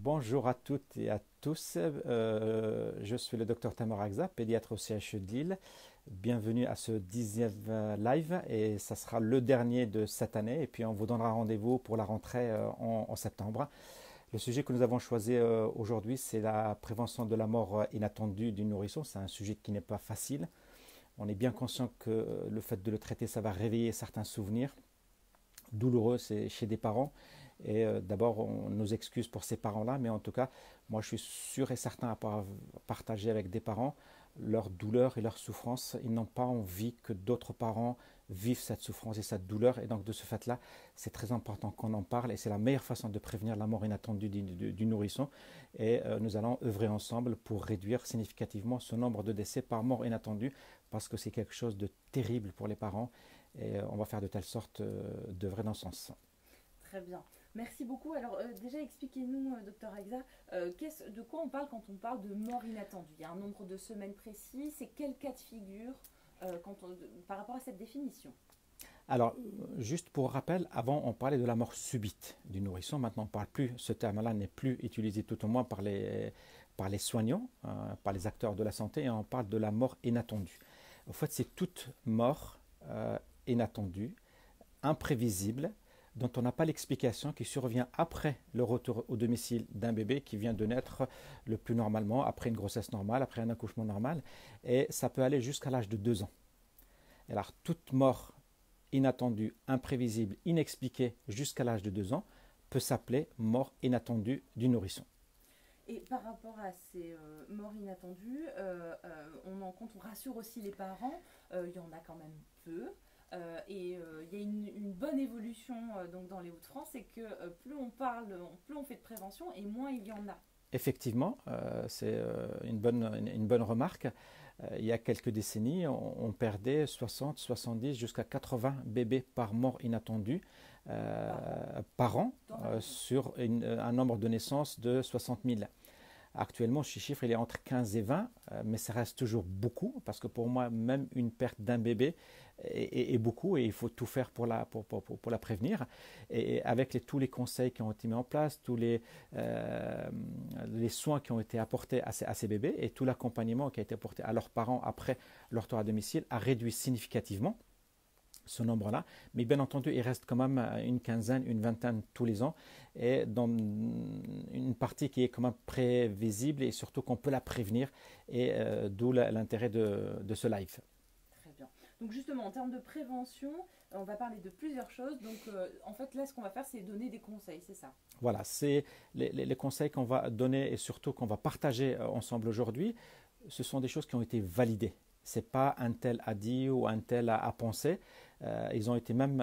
Bonjour à toutes et à tous. Je suis le docteur Tamer Agza, pédiatre au CHU de Lille. Bienvenue à ce 10e live et ça sera le dernier de cette année. Et puis on vous donnera rendez-vous pour la rentrée en septembre. Le sujet que nous avons choisi aujourd'hui, c'est la prévention de la mort inattendue du nourrisson. C'est un sujet qui n'est pas facile. On est bien conscient que le fait de le traiter, ça va réveiller certains souvenirs douloureux chez des parents. Et d'abord, on nous excuse pour ces parents-là, mais en tout cas, moi je suis sûr et certain à partager avec des parents leur douleur et leur souffrance. Ils n'ont pas envie que d'autres parents vivent cette souffrance et cette douleur. Et donc de ce fait-là, c'est très important qu'on en parle et c'est la meilleure façon de prévenir la mort inattendue du nourrisson. Et nous allons œuvrer ensemble pour réduire significativement ce nombre de décès par mort inattendue parce que c'est quelque chose de terrible pour les parents et on va faire de telle sorte d'œuvrer dans ce sens. Très bien. Merci beaucoup. Alors déjà, expliquez-nous, docteur Agza, de quoi on parle quand on parle de mort inattendue? Il y a un nombre de semaines précis. C'est quel cas de figure par rapport à cette définition? Alors, juste pour rappel, avant on parlait de la mort subite du nourrisson. Maintenant, on parle plus. Ce terme-là n'est plus utilisé tout au moins par les soignants, par les acteurs de la santé, et on parle de la mort inattendue. En fait, c'est toute mort inattendue, imprévisible, dont on n'a pas l'explication, qui survient après le retour au domicile d'un bébé qui vient de naître le plus normalement, après une grossesse normale, après un accouchement normal, et ça peut aller jusqu'à l'âge de 2 ans. Alors, toute mort inattendue, imprévisible, inexpliquée jusqu'à l'âge de 2 ans peut s'appeler mort inattendue du nourrisson. Et par rapport à ces morts inattendues, on rassure aussi les parents, il y en a quand même peu. Il y a une bonne évolution donc dans les Hauts-de-France, c'est que plus on parle, plus on fait de prévention et moins il y en a. Effectivement, c'est une bonne remarque. Il y a quelques décennies, on perdait 60, 70 jusqu'à 80 bébés par mort inattendue par an sur un nombre de naissances de 60 000. Actuellement, ce chiffre il est entre 15 et 20, mais ça reste toujours beaucoup, parce que pour moi, même une perte d'un bébé est beaucoup, et il faut tout faire pour la prévenir. Et avec tous les conseils qui ont été mis en place, tous les soins qui ont été apportés à ces bébés, et tout l'accompagnement qui a été apporté à leurs parents après leur retour à domicile, a réduit significativement ce nombre-là, mais bien entendu, il reste quand même une quinzaine, une vingtaine tous les ans, et dans une partie qui est quand même prévisible et surtout qu'on peut la prévenir, et d'où l'intérêt de ce live. Très bien. Donc justement, en termes de prévention, on va parler de plusieurs choses. Donc en fait, là, ce qu'on va faire, c'est donner des conseils, c'est ça? Voilà, c'est les conseils qu'on va donner et surtout qu'on va partager ensemble aujourd'hui. Ce sont des choses qui ont été validées. Ce n'est pas un tel a dit ou un tel a pensé. Ils ont été même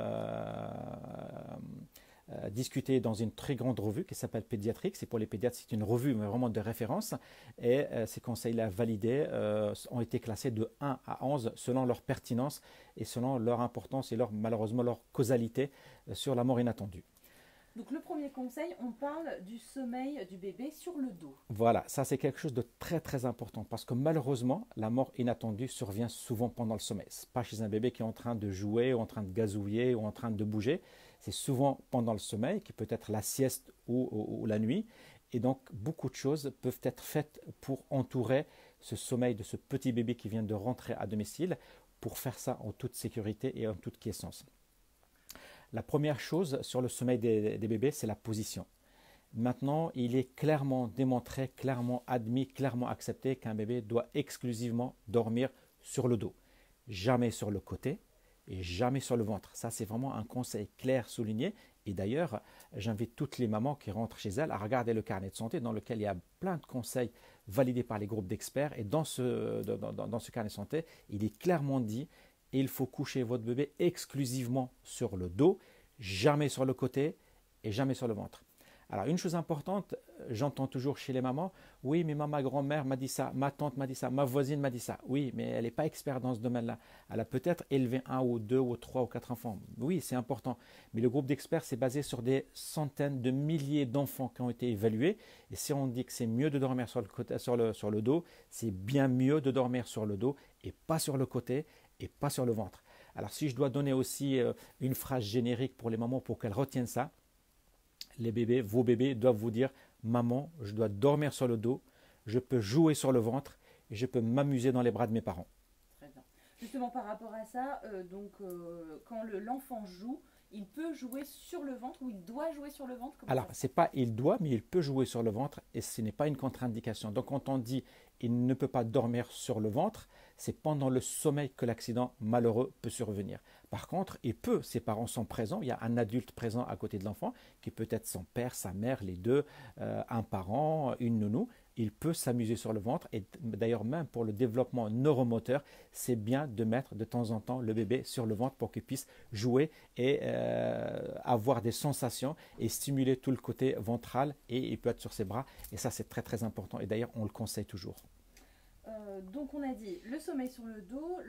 discutés dans une très grande revue qui s'appelle Pédiatrique. C'est pour les pédiatres, c'est une revue mais vraiment de référence. Et ces conseils-là validés ont été classés de 1 à 11 selon leur pertinence et selon leur importance et malheureusement leur causalité sur la mort inattendue. Donc le premier conseil, on parle du sommeil du bébé sur le dos. Voilà, ça c'est quelque chose de très très important parce que malheureusement, la mort inattendue survient souvent pendant le sommeil. Ce n'est pas chez un bébé qui est en train de jouer, ou en train de gazouiller, ou en train de bouger. C'est souvent pendant le sommeil, qui peut être la sieste ou la nuit. Et donc, beaucoup de choses peuvent être faites pour entourer ce sommeil de ce petit bébé qui vient de rentrer à domicile, pour faire ça en toute sécurité et en toute quiescence. La première chose sur le sommeil des bébés, c'est la position. Maintenant, il est clairement démontré, clairement admis, clairement accepté qu'un bébé doit exclusivement dormir sur le dos. Jamais sur le côté et jamais sur le ventre. Ça, c'est vraiment un conseil clair, souligné. Et d'ailleurs, j'invite toutes les mamans qui rentrent chez elles à regarder le carnet de santé dans lequel il y a plein de conseils validés par les groupes d'experts. Et dans ce carnet de santé, il est clairement dit: il faut coucher votre bébé exclusivement sur le dos, jamais sur le côté et jamais sur le ventre. Alors, une chose importante, j'entends toujours chez les mamans: oui, mais ma grand-mère m'a dit ça, ma tante m'a dit ça, ma voisine m'a dit ça. Oui, mais elle n'est pas experte dans ce domaine-là. Elle a peut-être élevé 1 ou 2 ou 3 ou 4 enfants. Oui, c'est important. Mais le groupe d'experts, c'est basé sur des centaines de milliers d'enfants qui ont été évalués. Et si on dit que c'est mieux de dormir sur le dos, c'est bien mieux de dormir sur le dos et pas sur le côté et pas sur le ventre. Alors, si je dois donner aussi une phrase générique pour les mamans pour qu'elles retiennent ça: les bébés, vos bébés doivent vous dire, maman, je dois dormir sur le dos, je peux jouer sur le ventre et je peux m'amuser dans les bras de mes parents. Très bien. Justement, par rapport à ça, quand l'enfant joue, il peut jouer sur le ventre ou il doit jouer sur le ventre? Comment Alors, ça se c'est pas il doit, mais il peut jouer sur le ventre et ce n'est pas une contre-indication. Donc, quand on dit il ne peut pas dormir sur le ventre, c'est pendant le sommeil que l'accident malheureux peut survenir. Par contre, il peut, ses parents sont présents, il y a un adulte présent à côté de l'enfant, qui peut être son père, sa mère, les deux, un parent, une nounou. Il peut s'amuser sur le ventre et d'ailleurs même pour le développement neuromoteur, c'est bien de mettre de temps en temps le bébé sur le ventre pour qu'il puisse jouer et avoir des sensations et stimuler tout le côté ventral et il peut être sur ses bras et ça c'est très très important et d'ailleurs on le conseille toujours. Donc on a dit le sommeil sur le dos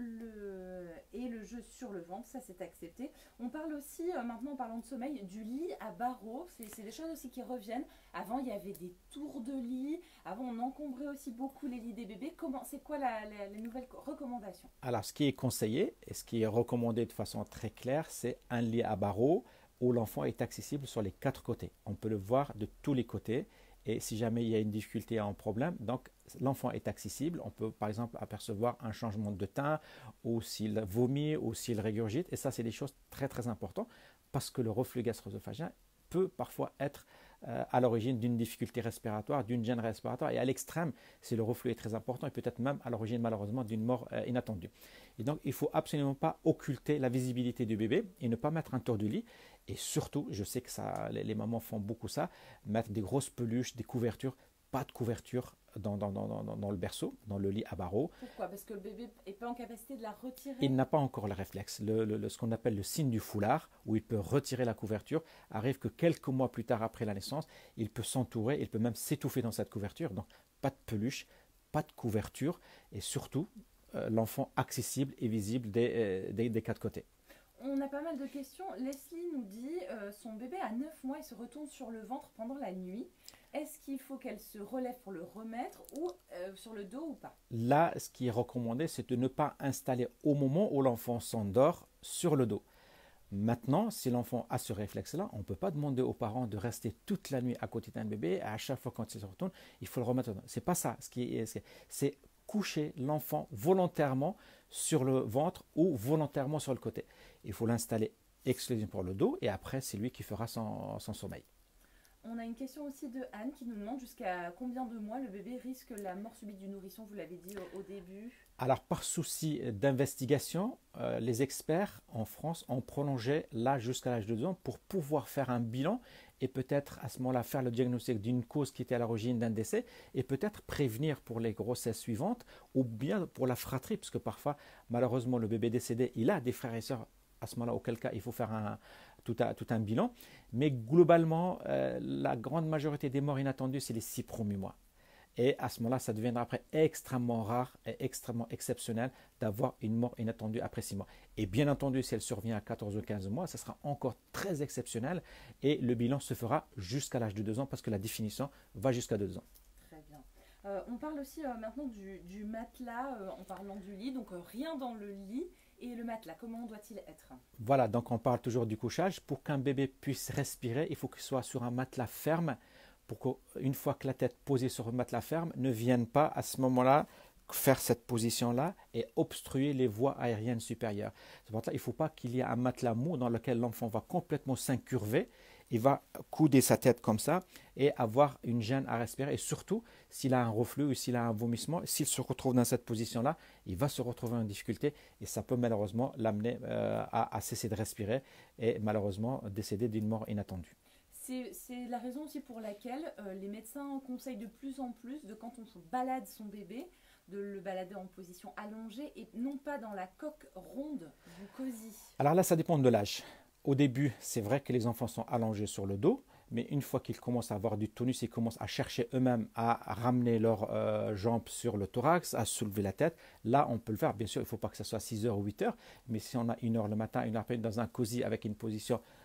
et le jeu sur le ventre, ça c'est accepté. On parle aussi, maintenant en parlant de sommeil, du lit à barreaux, c'est des choses aussi qui reviennent. Avant il y avait des tours de lit, avant on encombrait aussi beaucoup les lits des bébés. C'est quoi les nouvelles recommandations? Alors ce qui est conseillé et ce qui est recommandé de façon très claire, c'est un lit à barreaux où l'enfant est accessible sur les quatre côtés. On peut le voir de tous les côtés. Et si jamais il y a une difficulté, un problème, donc l'enfant est accessible. On peut par exemple apercevoir un changement de teint ou s'il vomit ou s'il régurgite. Et ça, c'est des choses très très importantes parce que le reflux gastro-œsophagien peut parfois être à l'origine d'une difficulté respiratoire, d'une gêne respiratoire. Et à l'extrême, si le reflux est très important, et peut-être même à l'origine malheureusement d'une mort inattendue. Et donc, il ne faut absolument pas occulter la visibilité du bébé et ne pas mettre un tour du lit. Et surtout, je sais que ça, les mamans font beaucoup ça, mettre des grosses peluches, des couvertures, pas de couverture dans le berceau, dans le lit à barreaux. Pourquoi? Parce que le bébé n'est pas en capacité de la retirer? Il n'a pas encore le réflexe. Ce qu'on appelle le signe du foulard, où il peut retirer la couverture, arrive que quelques mois plus tard après la naissance, il peut s'entourer, il peut même s'étouffer dans cette couverture. Donc, pas de peluche, pas de couverture, et surtout, l'enfant accessible et visible des quatre côtés. On a pas mal de questions. Leslie nous dit son bébé a 9 mois et se retourne sur le ventre pendant la nuit. Est-ce qu'il faut qu'elle se relève pour le remettre ou sur le dos ou pas? Là, ce qui est recommandé, c'est de ne pas installer au moment où l'enfant s'endort sur le dos. Maintenant, si l'enfant a ce réflexe-là, on ne peut pas demander aux parents de rester toute la nuit à côté d'un bébé et à chaque fois quand il se retourne, il faut le remettre. C'est pas ça. C'est coucher l'enfant volontairement sur le ventre ou volontairement sur le côté. Il faut l'installer exclusivement pour le dos et après, c'est lui qui fera son sommeil. On a une question aussi de Anne qui nous demande jusqu'à combien de mois le bébé risque la mort subite du nourrisson, vous l'avez dit au début. Alors, par souci d'investigation, les experts en France ont prolongé l'âge jusqu'à l'âge de 2 ans pour pouvoir faire un bilan et peut-être à ce moment-là faire le diagnostic d'une cause qui était à l'origine d'un décès et peut-être prévenir pour les grossesses suivantes ou bien pour la fratrie, parce que parfois, malheureusement, le bébé décédé, il a des frères et sœurs à ce moment-là, auquel cas il faut faire tout un bilan. Mais globalement, la grande majorité des morts inattendues, c'est les 6 premiers mois. Et à ce moment-là, ça deviendra après extrêmement rare et extrêmement exceptionnel d'avoir une mort inattendue après 6 mois. Et bien entendu, si elle survient à 14 ou 15 mois, ça sera encore très exceptionnel et le bilan se fera jusqu'à l'âge de 2 ans parce que la définition va jusqu'à 2 ans. Très bien. On parle aussi maintenant du matelas en parlant du lit, donc rien dans le lit. Et le matelas, comment doit-il être? Voilà, donc on parle toujours du couchage. Pour qu'un bébé puisse respirer, il faut qu'il soit sur un matelas ferme pour qu'une fois que la tête posée sur un matelas ferme, ne vienne pas à ce moment-là faire cette position-là et obstruer les voies aériennes supérieures. C'est pour ça qu'il ne faut pas qu'il y ait un matelas mou dans lequel l'enfant va complètement s'incurver. Il va couder sa tête comme ça et avoir une gêne à respirer. Et surtout, s'il a un reflux ou s'il a un vomissement, s'il se retrouve dans cette position-là, il va se retrouver en difficulté et ça peut malheureusement l'amener à cesser de respirer et malheureusement décéder d'une mort inattendue. C'est la raison aussi pour laquelle les médecins conseillent de plus en plus de quand on se balade son bébé, de le balader en position allongée et non pas dans la coque ronde du cosy. Alors là, ça dépend de l'âge. Au début, c'est vrai que les enfants sont allongés sur le dos, mais une fois qu'ils commencent à avoir du tonus, ils commencent à chercher eux-mêmes à ramener leurs jambes sur le thorax, à soulever la tête. Là, on peut le faire. Bien sûr, il ne faut pas que ce soit 6 heures ou 8 heures, mais si on a 1 heure le matin, 1 heure après dans un cosy avec une position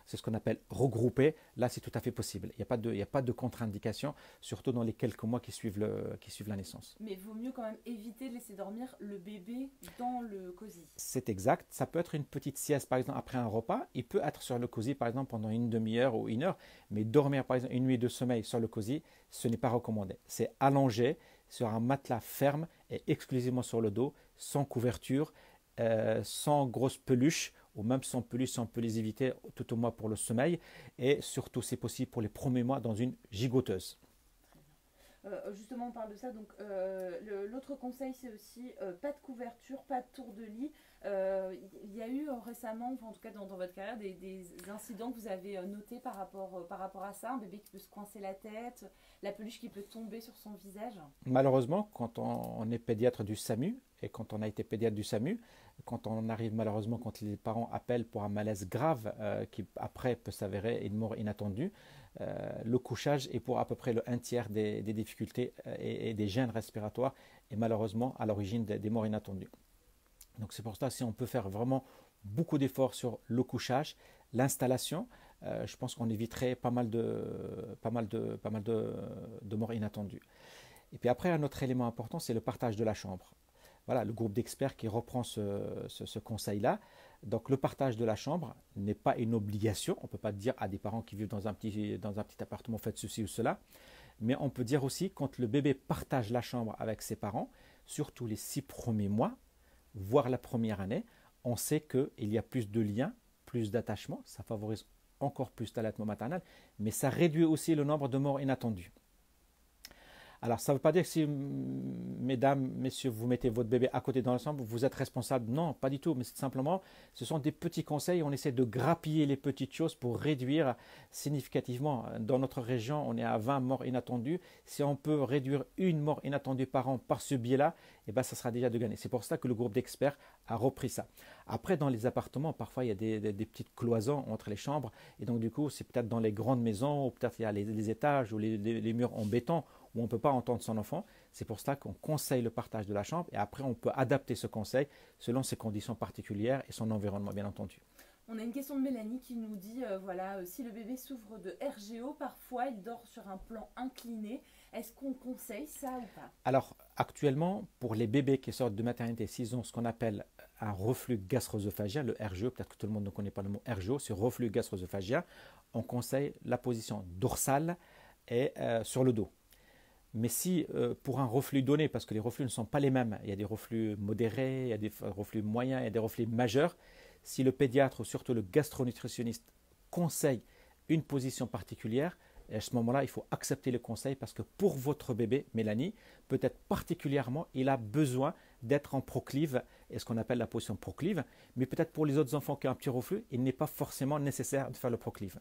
c'est ce qu'on appelle regrouper, là c'est tout à fait possible. Il n'y a pas de contre-indication, surtout dans les quelques mois qui suivent la naissance. Mais il vaut mieux quand même éviter de laisser dormir le bébé dans le cosy. C'est exact, ça peut être une petite sieste par exemple après un repas, il peut être sur le cosy par exemple pendant une demi-heure ou une heure, mais dormir par exemple une nuit de sommeil sur le cosy, ce n'est pas recommandé. C'est allongé sur un matelas ferme et exclusivement sur le dos, sans couverture, sans grosse peluche, ou même sans peluche, si on peut les éviter tout au moins pour le sommeil, et surtout c'est possible pour les premiers mois dans une gigoteuse. Justement, on parle de ça. Donc, l'autre conseil, c'est aussi pas de couverture, pas de tour de lit. Il y a eu récemment, enfin, en tout cas dans votre carrière, des incidents que vous avez notés par rapport à ça. Un bébé qui peut se coincer la tête, la peluche qui peut tomber sur son visage. Malheureusement, quand on est pédiatre du SAMU, et quand on a été pédiatre du SAMU, quand on arrive malheureusement, quand les parents appellent pour un malaise grave qui après peut s'avérer une mort inattendue, le couchage est pour à peu près le 1/3 des difficultés et des gènes respiratoires et malheureusement à l'origine des morts inattendues. Donc c'est pour ça si on peut faire vraiment beaucoup d'efforts sur le couchage, l'installation, je pense qu'on éviterait pas mal de morts inattendues. Et puis après un autre élément important c'est le partage de la chambre. Voilà, le groupe d'experts qui reprend ce conseil-là. Donc le partage de la chambre n'est pas une obligation. On ne peut pas dire à des parents qui vivent dans un petit appartement, faites ceci ou cela. Mais on peut dire aussi quand le bébé partage la chambre avec ses parents, surtout les 6 premiers mois, voire la première année, on sait qu'il y a plus de liens, plus d'attachement. Ça favorise encore plus l'allaitement maternel, mais ça réduit aussi le nombre de morts inattendues. Alors, ça ne veut pas dire que si, mesdames, messieurs, vous mettez votre bébé à côté dans la chambre, vous êtes responsable. Non, pas du tout. Mais simplement, ce sont des petits conseils. On essaie de grappiller les petites choses pour réduire significativement. Dans notre région, on est à 20 morts inattendues. Si on peut réduire une mort inattendue par an par ce biais-là, eh ben, ça sera déjà de gagner. C'est pour ça que le groupe d'experts a repris ça. Après, dans les appartements, parfois, il y a des petites cloisons entre les chambres. Et donc, du coup, c'est peut-être dans les grandes maisons, ou peut-être il y a les étages ou les murs en béton, où on ne peut pas entendre son enfant. C'est pour cela qu'on conseille le partage de la chambre et après on peut adapter ce conseil selon ses conditions particulières et son environnement bien entendu. On a une question de Mélanie qui nous dit, si le bébé souffre de RGO, parfois il dort sur un plan incliné. Est-ce qu'on conseille ça ou pas? Alors actuellement, pour les bébés qui sortent de maternité, s'ils ont ce qu'on appelle un reflux gastro-œsophagien, le RGO, peut-être que tout le monde ne connaît pas le mot RGO, c'est reflux gastro-œsophagien, on conseille la position dorsale et sur le dos. Mais si pour un reflux donné, parce que les reflux ne sont pas les mêmes, il y a des reflux modérés, il y a des reflux moyens, il y a des reflux majeurs, si le pédiatre ou surtout le gastronutritionniste conseille une position particulière, à ce moment-là, il faut accepter le conseil parce que pour votre bébé, Mélanie, peut-être particulièrement, il a besoin d'être en proclive, et ce qu'on appelle la position proclive, mais peut-être pour les autres enfants qui ont un petit reflux, il n'est pas forcément nécessaire de faire le proclive.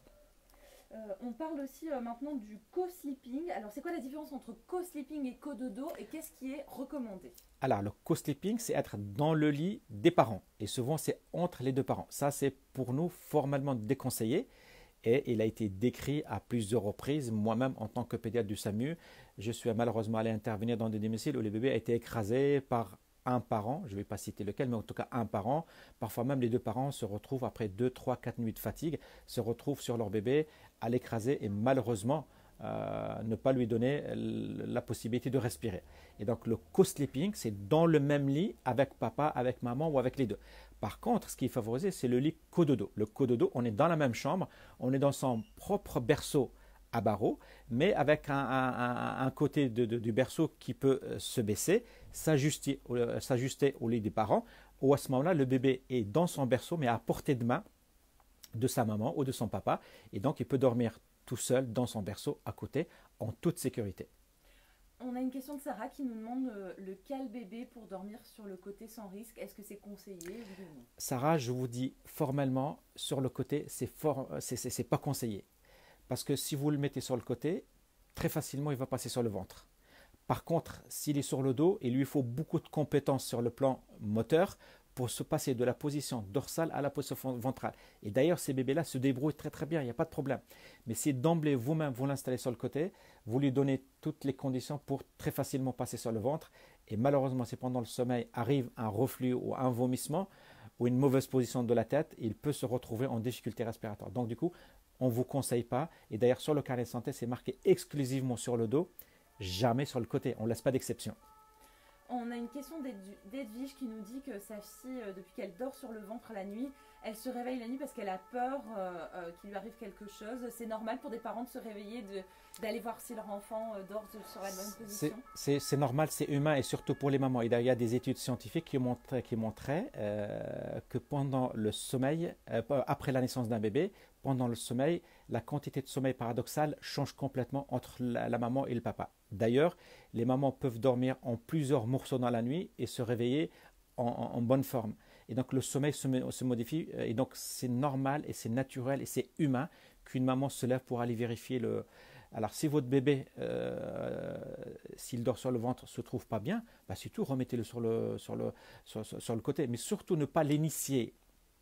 On parle aussi maintenant du co-sleeping. Alors, c'est quoi la différence entre co-sleeping et co-dodo et qu'est-ce qui est recommandé? Alors, le co-sleeping, c'est être dans le lit des parents. Et souvent, c'est entre les deux parents. Ça, c'est pour nous formellement déconseillé. Et il a été décrit à plusieurs reprises. Moi-même, en tant que pédiatre du SAMU, je suis malheureusement allé intervenir dans des domiciles où les bébés a été écrasés par un parent, je ne vais pas citer lequel, mais en tout cas un parent. Parfois même les deux parents se retrouvent après 2, 3, 4 nuits de fatigue, se retrouvent sur leur bébé à l'écraser et malheureusement ne pas lui donner la possibilité de respirer. Et donc le co-sleeping, c'est dans le même lit avec papa, avec maman ou avec les deux. Par contre, ce qui est favorisé, c'est le lit cododo. Le cododo, on est dans la même chambre, on est dans son propre berceau à barreaux, mais avec un côté du berceau qui peut se baisser, s'ajuster au lit des parents, où à ce moment-là, le bébé est dans son berceau, mais à portée de main de sa maman ou de son papa, et donc il peut dormir tout seul dans son berceau à côté, en toute sécurité. On a une question de Sarah qui nous demande le cal bébé pour dormir sur le côté sans risque. Est-ce que c'est conseillé ou non? Sarah, je vous dis formellement, sur le côté, c'est pas conseillé. Parce que si vous le mettez sur le côté, très facilement, il va passer sur le ventre. Par contre, s'il est sur le dos, il lui faut beaucoup de compétences sur le plan moteur pour se passer de la position dorsale à la position ventrale. Et d'ailleurs, ces bébés-là se débrouillent très très bien, il n'y a pas de problème. Mais si d'emblée vous-même vous l'installez sur le côté, vous lui donnez toutes les conditions pour très facilement passer sur le ventre. Et malheureusement, si pendant le sommeil arrive un reflux ou un vomissement, ou une mauvaise position de la tête, il peut se retrouver en difficulté respiratoire. Donc du coup, on ne vous conseille pas, et d'ailleurs sur le carnet de santé, c'est marqué exclusivement sur le dos, jamais sur le côté, on ne laisse pas d'exception. On a une question d'Edwige qui nous dit que sa fille, depuis qu'elle dort sur le ventre la nuit, elle se réveille la nuit parce qu'elle a peur qu'il lui arrive quelque chose. C'est normal pour des parents de se réveiller, d'aller voir si leur enfant dort sur la bonne position? C'est normal, c'est humain, et surtout pour les mamans. Il y a des études scientifiques qui montraient que pendant le sommeil, après la naissance d'un bébé, pendant le sommeil, la quantité de sommeil paradoxal change complètement entre la maman et le papa. D'ailleurs, les mamans peuvent dormir en plusieurs morceaux dans la nuit et se réveiller en bonne forme. Et donc le sommeil se modifie, et donc c'est normal et c'est naturel et c'est humain qu'une maman se lève pour aller vérifier le... Alors si votre bébé, s'il dort sur le ventre, se trouve pas bien, bah, c'est tout, remettez-le sur le côté. Mais surtout ne pas l'initier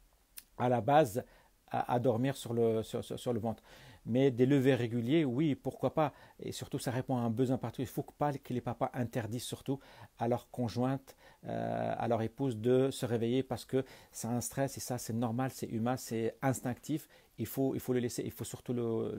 à la base à dormir sur le ventre. Mais des levées réguliers, oui, pourquoi pas. Et surtout, ça répond à un besoin partout. Il ne faut pas que les papas interdisent surtout à leur conjointe, à leur épouse de se réveiller parce que c'est un stress et ça, c'est normal, c'est humain, c'est instinctif. Il faut le laisser, il faut surtout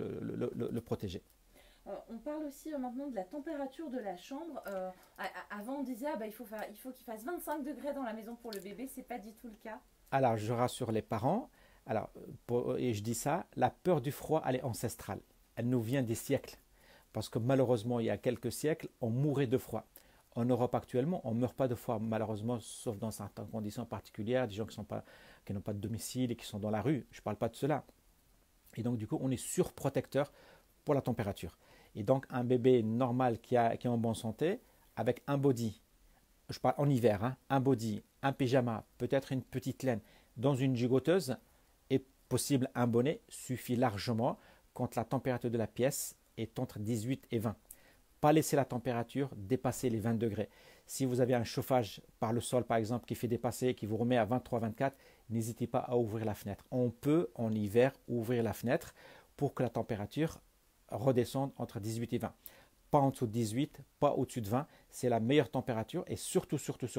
le protéger. On parle aussi maintenant de la température de la chambre. Avant, on disait il faut qu'il fasse 25 degrés dans la maison pour le bébé. C'est pas du tout le cas. Alors, je rassure les parents. Alors, et je dis ça, la peur du froid, elle est ancestrale. Elle nous vient des siècles. Parce que malheureusement, il y a quelques siècles, on mourait de froid. En Europe actuellement, on ne meurt pas de froid, malheureusement, sauf dans certaines conditions particulières, des gens qui n'ont pas de domicile et qui sont dans la rue. Je ne parle pas de cela. Et donc, du coup, on est surprotecteur pour la température. Et donc, un bébé normal qui est en bonne santé, avec un body, je parle en hiver, hein, un body, un pyjama, peut-être une petite laine, dans une gigoteuse, et possible un bonnet, suffit largement quand la température de la pièce est entre 18 et 20. Pas laisser la température dépasser les 20 degrés. Si vous avez un chauffage par le sol, par exemple, qui fait dépasser, qui vous remet à 23-24, n'hésitez pas à ouvrir la fenêtre. On peut, en hiver, ouvrir la fenêtre pour que la température redescende entre 18 et 20. Pas en dessous de 18, pas au-dessus de 20. C'est la meilleure température. Et surtout,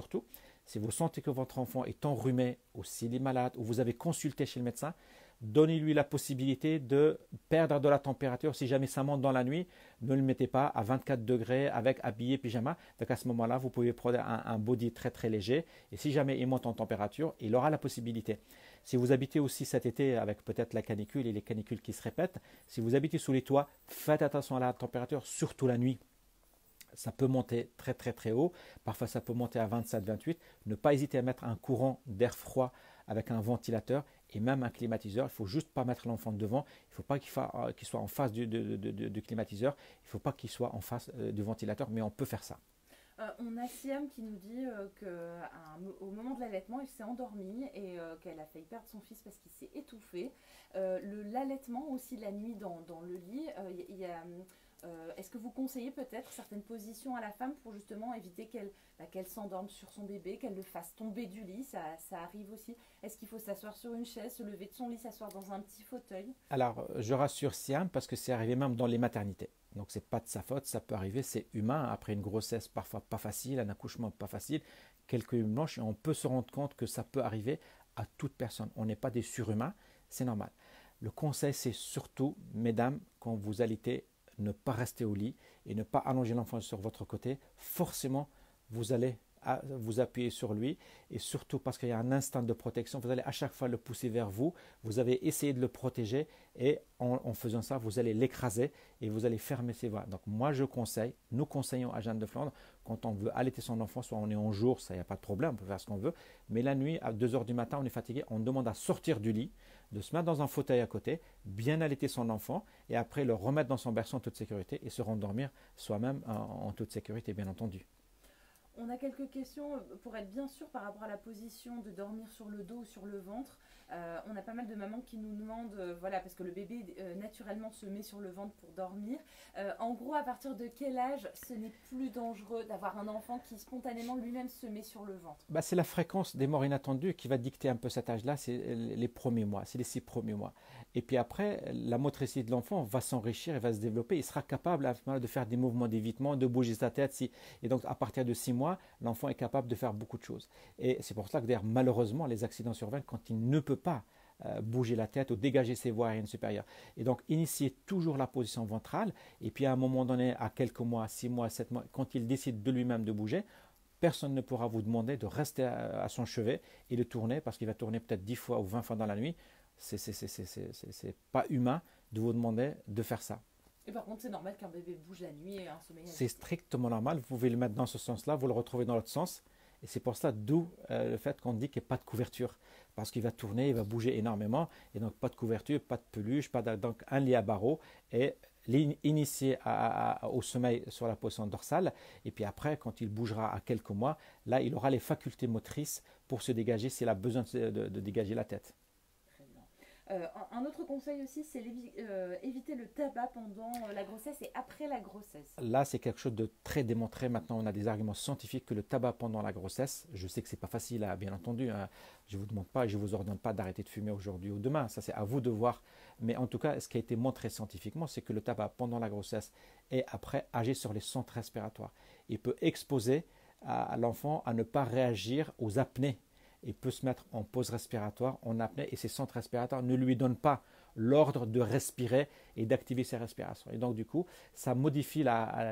si vous sentez que votre enfant est enrhumé ou s'il est malade ou vous avez consulté chez le médecin, donnez-lui la possibilité de perdre de la température. Si jamais ça monte dans la nuit, ne le mettez pas à 24 degrés avec habillé pyjama. Donc à ce moment-là, vous pouvez prendre un body très très léger. Et si jamais il monte en température, il aura la possibilité. Si vous habitez aussi cet été avec peut-être la canicule et les canicules qui se répètent, si vous habitez sous les toits, faites attention à la température, surtout la nuit. Ça peut monter très très très haut, parfois ça peut monter à 27-28. Ne pas hésiter à mettre un courant d'air froid avec un ventilateur et même un climatiseur. Il ne faut juste pas mettre l'enfant devant, il ne faut pas qu'il soit en face du climatiseur, il ne faut pas qu'il soit en face du ventilateur, mais on peut faire ça. On a Siam qui nous dit qu'au moment de l'allaitement, il s'est endormi et qu'elle a failli perdre son fils parce qu'il s'est étouffé. L'allaitement aussi la nuit dans le lit, est-ce que vous conseillez peut-être certaines positions à la femme pour justement éviter qu'elle s'endorme sur son bébé, qu'elle le fasse tomber du lit, ça arrive aussi. Est-ce qu'il faut s'asseoir sur une chaise, se lever de son lit, s'asseoir dans un petit fauteuil? Alors, je rassure Siam parce que c'est arrivé même dans les maternités. Donc, ce n'est pas de sa faute, ça peut arriver, c'est humain. Après une grossesse parfois pas facile, un accouchement pas facile, quelques nuits blanches, et on peut se rendre compte que ça peut arriver à toute personne. On n'est pas des surhumains, c'est normal. Le conseil, c'est surtout, mesdames, quand vous allaitez, ne pas rester au lit et ne pas allonger l'enfant sur votre côté. Forcément, vous allez vous appuyer sur lui et surtout parce qu'il y a un instinct de protection, vous allez à chaque fois le pousser vers vous, vous avez essayé de le protéger et en faisant ça, vous allez l'écraser et vous allez fermer ses voies. Donc moi je conseille, nous conseillons à Jeanne de Flandre, quand on veut allaiter son enfant, soit on est en jour, ça il n'y a pas de problème, on peut faire ce qu'on veut, mais la nuit à 2 heures du matin, on est fatigué, on demande à sortir du lit, de se mettre dans un fauteuil à côté, bien allaiter son enfant et après le remettre dans son berceau en toute sécurité et se rendormir soi-même en toute sécurité bien entendu. On a quelques questions pour être bien sûr par rapport à la position de dormir sur le dos ou sur le ventre. On a pas mal de mamans qui nous demandent, voilà, parce que le bébé naturellement se met sur le ventre pour dormir. En gros, à partir de quel âge ce n'est plus dangereux d'avoir un enfant qui spontanément lui-même se met sur le ventre? Bah, c'est la fréquence des morts inattendues qui va dicter un peu cet âge-là, c'est les premiers mois, c'est les 6 premiers mois. Et puis après, la motricité de l'enfant va s'enrichir et va se développer. Il sera capable à ce moment-là de faire des mouvements d'évitement, de bouger sa tête. Et donc, à partir de 6 mois, l'enfant est capable de faire beaucoup de choses. Et c'est pour ça que d'ailleurs, malheureusement, les accidents surviennent quand il ne peut pas bouger la tête ou dégager ses voies aériennes supérieures. Et donc, initier toujours la position ventrale. Et puis, à un moment donné, à quelques mois, 6 mois, 7 mois, quand il décide de lui-même de bouger, personne ne pourra vous demander de rester à son chevet et de tourner parce qu'il va tourner peut-être 10 fois ou 20 fois dans la nuit. C'est pas humain de vous demander de faire ça. Et par contre, c'est normal qu'un bébé bouge la nuit et un sommeil C'est agité. strictement normal. Vous pouvez le mettre dans ce sens-là, vous le retrouvez dans l'autre sens. Et c'est pour ça, d'où le fait qu'on dit qu'il n'y a pas de couverture. Parce qu'il va tourner, il va bouger énormément. Et donc, pas de couverture, pas de peluche, donc un lit à barreaux. Et l'initier au sommeil sur la position dorsale. Et puis après, quand il bougera à quelques mois, là, il aura les facultés motrices pour se dégager s'il a besoin de dégager la tête. Très bien. Un autre conseil aussi, c'est éviter le tabac pendant la grossesse et après la grossesse. Là, c'est quelque chose de très démontré. Maintenant, on a des arguments scientifiques que le tabac pendant la grossesse, je sais que ce n'est pas facile, bien entendu. Hein. Je ne vous demande pas et je ne vous ordonne pas d'arrêter de fumer aujourd'hui ou demain. Ça, c'est à vous de voir. Mais en tout cas, ce qui a été montré scientifiquement, c'est que le tabac pendant la grossesse et après agit sur les centres respiratoires. Il peut exposer à l'enfant à ne pas réagir aux apnées. Il peut se mettre en pause respiratoire, en apnée, et ses centres respiratoires ne lui donnent pas l'ordre de respirer et d'activer ses respirations. Et donc, du coup, ça modifie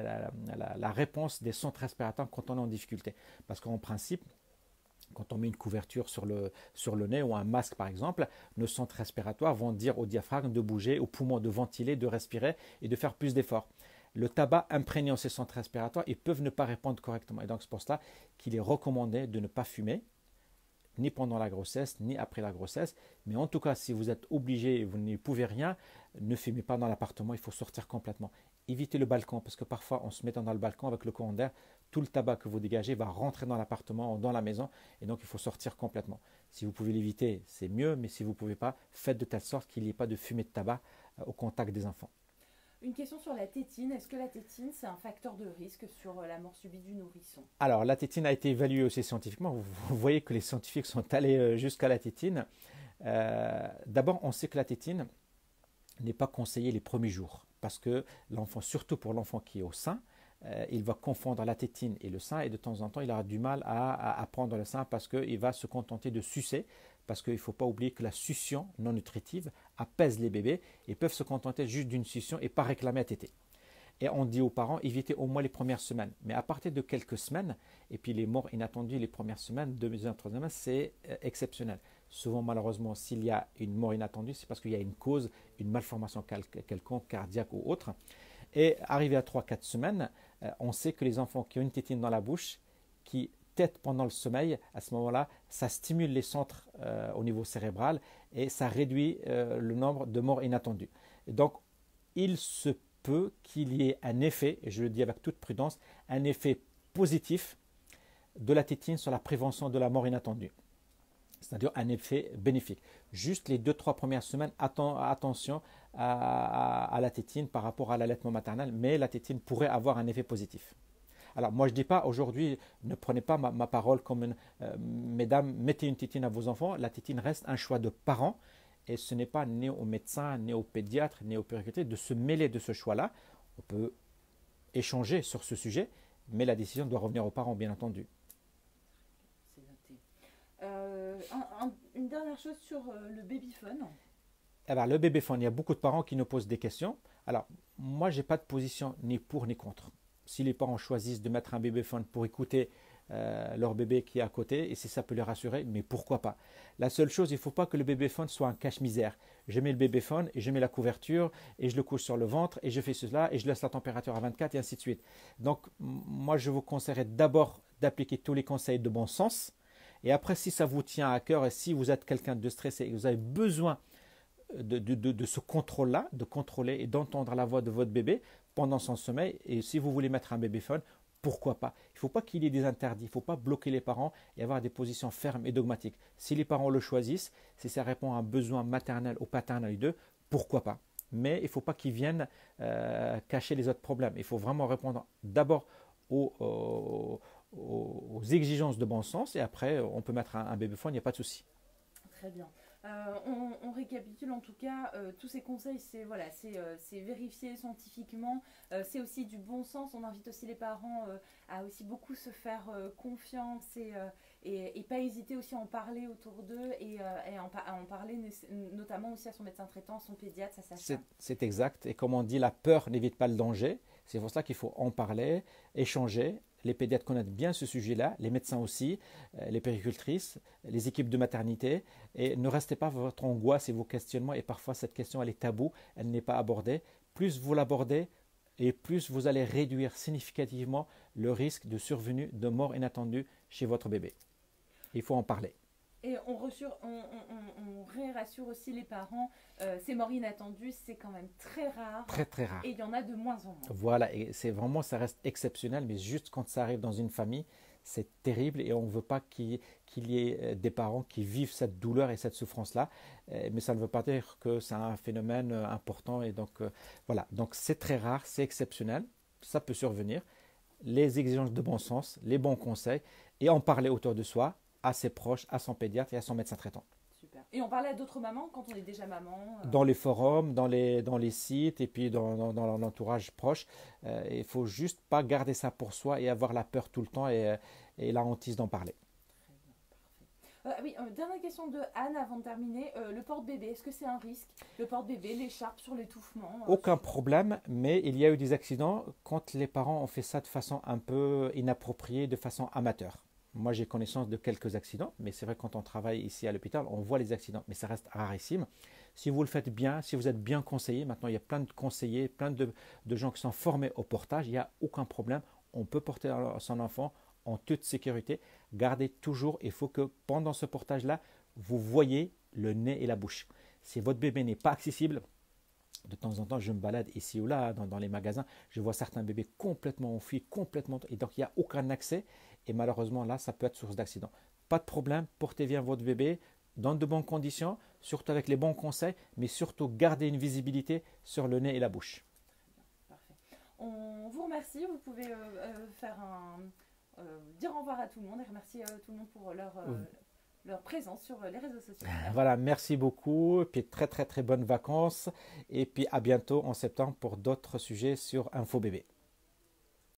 la réponse des centres respiratoires quand on est en difficulté. Parce qu'en principe, quand on met une couverture sur le nez ou un masque, par exemple, nos centres respiratoires vont dire au diaphragme de bouger, aux poumons de ventiler, de respirer et de faire plus d'efforts. Le tabac imprégné en ces centres respiratoires, ils peuvent ne pas répondre correctement. Et donc, c'est pour cela qu'il est recommandé de ne pas fumer, ni pendant la grossesse, ni après la grossesse. Mais en tout cas, si vous êtes obligé et vous n'y pouvez rien, ne fumez pas dans l'appartement, il faut sortir complètement. Évitez le balcon, parce que parfois, en se mettant dans le balcon avec le courant d'air, tout le tabac que vous dégagez va rentrer dans l'appartement ou dans la maison, et donc il faut sortir complètement. Si vous pouvez l'éviter, c'est mieux, mais si vous ne pouvez pas, faites de telle sorte qu'il n'y ait pas de fumée de tabac au contact des enfants. Une question sur la tétine. Est-ce que la tétine, c'est un facteur de risque sur la mort subite du nourrisson? Alors, la tétine a été évaluée aussi scientifiquement. Vous voyez que les scientifiques sont allés jusqu'à la tétine. D'abord, on sait que la tétine n'est pas conseillée les premiers jours parce que l'enfant, surtout pour l'enfant qui est au sein, il va confondre la tétine et le sein et de temps en temps, il aura du mal à prendre le sein parce qu'il va se contenter de sucer parce qu'il ne faut pas oublier que la succion non nutritive apaise les bébés et peuvent se contenter juste d'une succion et pas réclamer à téter. Et on dit aux parents, évitez au moins les premières semaines. Mais à partir de quelques semaines, et puis les morts inattendues les premières semaines, deuxième, troisième semaine, c'est exceptionnel. Souvent, malheureusement, s'il y a une mort inattendue, c'est parce qu'il y a une cause, une malformation quelconque, cardiaque ou autre. Et arrivé à 3-4 semaines, on sait que les enfants qui ont une tétine dans la bouche, qui têtent pendant le sommeil, à ce moment-là, ça stimule les centres au niveau cérébral et ça réduit le nombre de morts inattendues. Et donc, il se peut qu'il y ait un effet, et je le dis avec toute prudence, un effet positif de la tétine sur la prévention de la mort inattendue. C'est-à-dire un effet bénéfique. Juste les 2-3 premières semaines, attention à la tétine par rapport à l'allaitement maternel, mais la tétine pourrait avoir un effet positif. Alors moi je ne dis pas aujourd'hui, ne prenez pas ma parole comme une, mesdames, mettez une tétine à vos enfants, la tétine reste un choix de parents et ce n'est pas ni au médecin, ni au pédiatre, ni au puériculteur de se mêler de ce choix-là. On peut échanger sur ce sujet, mais la décision doit revenir aux parents bien entendu. C'est noté. Une dernière chose sur le babyphone. Alors, le bébéphone, il y a beaucoup de parents qui nous posent des questions. Alors, moi, je n'ai pas de position ni pour ni contre. Si les parents choisissent de mettre un bébéphone pour écouter leur bébé qui est à côté, et si ça peut les rassurer, mais pourquoi pas. La seule chose, il ne faut pas que le bébéphone soit un cache-misère. Je mets le bébéphone et je mets la couverture et je le couche sur le ventre et je fais cela et je laisse la température à 24 et ainsi de suite. Donc, moi, je vous conseillerais d'abord d'appliquer tous les conseils de bon sens. Et après, si ça vous tient à cœur et si vous êtes quelqu'un de stressé et que vous avez besoin de ce contrôle-là, de contrôler et d'entendre la voix de votre bébé pendant son sommeil. Et si vous voulez mettre un bébéphone, pourquoi pas? Il ne faut pas qu'il y ait des interdits, il ne faut pas bloquer les parents et avoir des positions fermes et dogmatiques. Si les parents le choisissent, si ça répond à un besoin maternel ou paternel d'eux, pourquoi pas? Mais il ne faut pas qu'ils viennent cacher les autres problèmes. Il faut vraiment répondre d'abord aux exigences de bon sens et après on peut mettre un bébéphone, il n'y a pas de souci. Très bien. On récapitule en tout cas, tous ces conseils, c'est vérifié scientifiquement, c'est aussi du bon sens. On invite aussi les parents à aussi beaucoup se faire confiance et pas hésiter aussi à en parler autour d'eux à en parler notamment aussi à son médecin traitant, son pédiatre, sa sage-femme. C'est exact. Et comme on dit, la peur n'évite pas le danger. C'est pour ça qu'il faut en parler, échanger. Les pédiatres connaissent bien ce sujet-là, les médecins aussi, les péricultrices, les équipes de maternité. Et ne restez pas votre angoisse et vos questionnements. Et parfois, cette question, elle est taboue, elle n'est pas abordée. Plus vous l'abordez, et plus vous allez réduire significativement le risque de survenue de mort inattendue chez votre bébé. Il faut en parler. Et on rassure aussi les parents, ces morts inattendues, c'est quand même très rare. Très, très rare. Et il y en a de moins en moins. Voilà, et c'est vraiment, ça reste exceptionnel, mais juste quand ça arrive dans une famille, c'est terrible et on ne veut pas qu'il y ait des parents qui vivent cette douleur et cette souffrance-là. Mais ça ne veut pas dire que c'est un phénomène important. Et donc, voilà, donc c'est très rare, c'est exceptionnel, ça peut survenir. Les exigences de bon sens, les bons conseils et en parler autour de soi, à ses proches, à son pédiatre et à son médecin traitant. Super. Et on parlait à d'autres mamans quand on est déjà maman Dans les forums, dans les sites et puis dans l'entourage proche. Il ne faut juste pas garder ça pour soi et avoir la peur tout le temps et la hantise d'en parler. Très bien, parfait. Oui, dernière question de Anne avant de terminer. Le porte-bébé, est-ce que c'est un risque? Le porte-bébé, l'écharpe sur l'étouffement Aucun problème, mais il y a eu des accidents quand les parents ont fait ça de façon un peu inappropriée, de façon amateur. Moi, j'ai connaissance de quelques accidents, mais c'est vrai que quand on travaille ici à l'hôpital, on voit les accidents, mais ça reste rarissime. Si vous le faites bien, si vous êtes bien conseillé, maintenant il y a plein de conseillers, plein de gens qui sont formés au portage, il n'y a aucun problème. On peut porter son enfant en toute sécurité. Gardez toujours, il faut que pendant ce portage-là, vous voyez le nez et la bouche. Si votre bébé n'est pas accessible, de temps en temps, je me balade ici ou là, dans les magasins, je vois certains bébés complètement enfuis, et donc il n'y a aucun accès. Et malheureusement, là, ça peut être source d'accident. Pas de problème, portez bien votre bébé dans de bonnes conditions, surtout avec les bons conseils, mais surtout gardez une visibilité sur le nez et la bouche. Parfait. On vous remercie. Vous pouvez dire au revoir à tout le monde et remercier tout le monde pour leur présence sur les réseaux sociaux. Voilà, merci beaucoup. Et puis très très très bonnes vacances. Et puis à bientôt en septembre pour d'autres sujets sur InfoBébé.